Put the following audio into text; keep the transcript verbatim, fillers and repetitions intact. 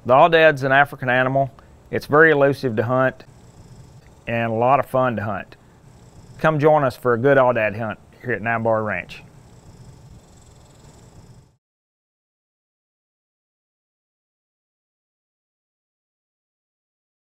The aoudad's an African animal. It's very elusive to hunt and a lot of fun to hunt. Come join us for a good aoudad hunt here at Nine Bar Ranch.